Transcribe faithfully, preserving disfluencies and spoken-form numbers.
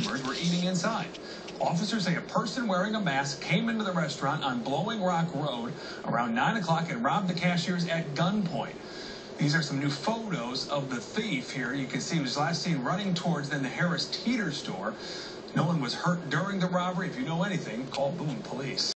customers were eating inside. Officers say a person wearing a mask came into the restaurant on Blowing Rock Road around nine o'clock and robbed the cashiers at gunpoint. These are some new photos of the thief here. You can see he was last seen running towards then the Harris Teeter store. No one was hurt during the robbery. If you know anything, call Boone Police.